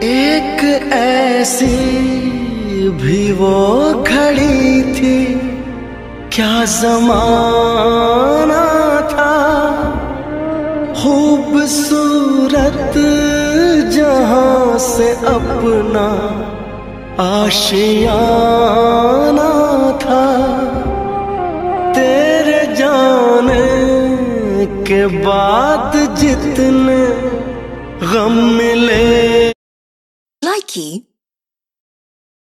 एक ऐसी भी वो खड़ी थी, क्या ज़माना था। खूबसूरत जहां से अपना आशियाना था। तेरे जाने के बाद जितने गम मिले। Likey